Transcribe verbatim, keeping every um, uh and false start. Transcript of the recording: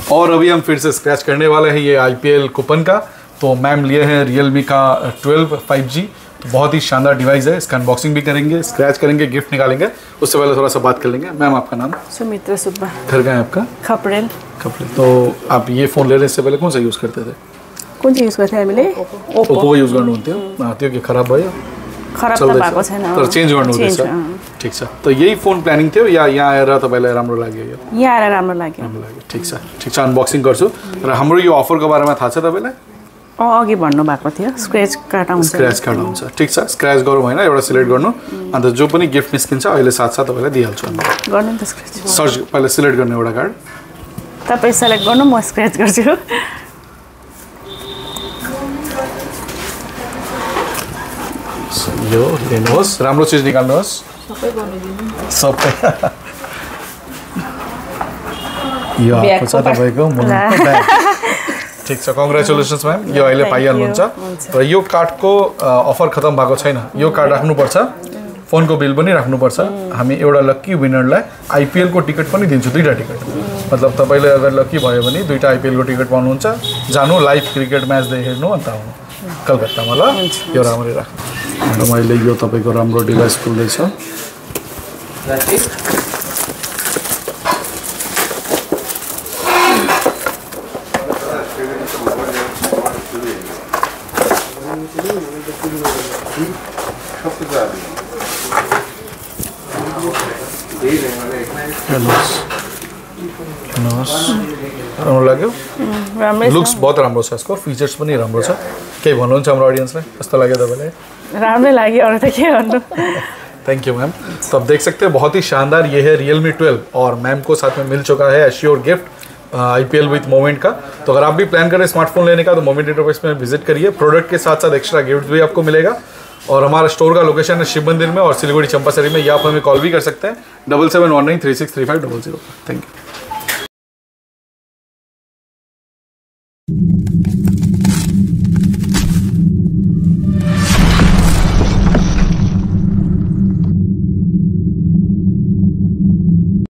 और अभी हम फिर से स्क्रैच करने वाले हैं ये आईपीएल कूपन का। तो मैम लिए हैं रियलमी का ट्वेल्व फाइव जी, तो बहुत ही शानदार डिवाइस है। इसका अनबॉक्सिंग भी करेंगे, स्क्रैच करेंगे, गिफ्ट निकालेंगे। उससे पहले थोड़ा सा बात कर लेंगे। मैम आपका नाम? सुमित्रा सुब्बा। घर का है आपका? खपरेल। खपरेल। तो आप ये फ़ोन ले रहे से पहले कौन सा यूज़ करते थे? कौन चाहिँ यूज गर्थ्यो हामीले? ओप्पो यूज़ गर्नुहुन्थ्यो? त्यो के खराब भयो? खराब त भएको छैन, तर चेन्ज गर्नुहुँदैछ। ठिक छ। त यही फोन प्लानिङ थियो या यहाँ आएर तपाईँलाई राम्रो लाग्यो? यो यहाँ आएर राम्रो लाग्यो। राम्रो लाग्यो। ठिक छ, ठिक छ। अनबक्सिङ गर्छु। र हाम्रो यो अफरको बारेमा थाहा छ तपाईँलाई? अँ अघि भन्नु भएको थियो, स्क्रैच कार्ड आउँछ। स्क्रैच कार्ड आउँछ। ठिक छ, स्क्रैच गरौँ होइन, एउटा सिलेक्ट गर्नु, अन्त जो पनि गिफ्ट निस्किन्छ अहिले साथसाथ तपाईँलाई दिइहाल्छु। गर्नु नि त स्क्रैच। सर्च पहिला सिलेक्ट गर्नु एउटा कार्ड। तपाईँ सेलेक्ट गर्नु, म स्क्रैच गर्छु। यो लिनुहोस्, राम्रो चिज निकाल्नुहोस्। सबै बनाइदिनु। सबै। यो आएको छ तपाईँको मुनको ब्याग। ठिक छ, कङ्ग्रेचुलेसन्स म्याम। यो अहिले पाइहाल्नुहुन्छ। र यो कार्डको अफर खतम भएको छैन। यो कार्ड राख्नुपर्छ, फोनको बिल पनि राख्नुपर्छ। हामी एउटा लक्की विनरलाई आइपिएलको टिकट पनि दिन्छु, दुईवटा टिकट। मतलब तपाईँले अगर लक्की भयो भने दुईवटा आइपिएलको टिकट पाउनुहुन्छ। जानु लाइभ क्रिकेट म्याच हेर्नु अन्त आउनु कलकत्तामा। ल यो राम्ररी राख्नु। मैले यो तपाईँको राम्रो डिभाइस खुल्दैछ। राम्रो लाग्यो? लुक्स बहुत राम्रो छ, इसको फीचर्स पनि राम्रो छ। केही भन्नुहुन्छ हाम्रो ऑडियंसलाई? कस्तो लाग्यो तपाईँलाई? राम्रै लाग्यो, अरू त के भन्नु। Thank you ma'am. तो आप देख सकते हैं बहुत ही शानदार ये है रियलमी ट्वेल्व और मैम को साथ में मिल चुका है assure gift IPL with moment का। तो अगर आप भी प्लान करें स्मार्टफोन लेने का तो मोमेंट इंटरफेस में विजिट करिए। प्रोडक्ट के साथ साथ एक्स्ट्रा गिफ्ट भी आपको मिलेगा। और हमारा स्टोर का लोकेशन है शिव मंदिर में और सिलीगुड़ी चंपासरी में। या आप हमें कॉल भी कर सकते हैं double seven one nine three six three five double zero. Thank you.